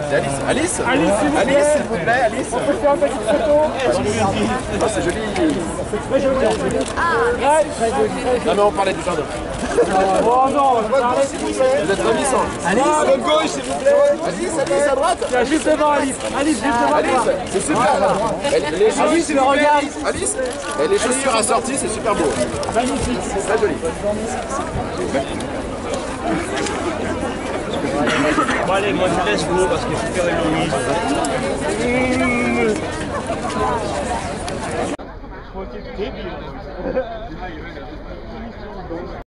C'est Alice. Alice Alice, s'il vous plaît. Alice, s'il vous plaît, Alice. On peut faire une petite photo. Oh, c'est joli. Très joli. Très joli. Non, mais on parlait du jardin. Oh non, Vous êtes ravissant. Alice, à votre gauche, s'il vous plaît. Alice, Alice, à droite. Tiens, juste devant Alice. Alice, juste devant Alice, toi. c'est super là. Les chaussures, Alice, le regard. Alice, et les chaussures assorties, c'est super beau. Magnifique. C'est très joli. Bon allez, moi je laisse l'eau parce que je suis faire une Louise. Débile.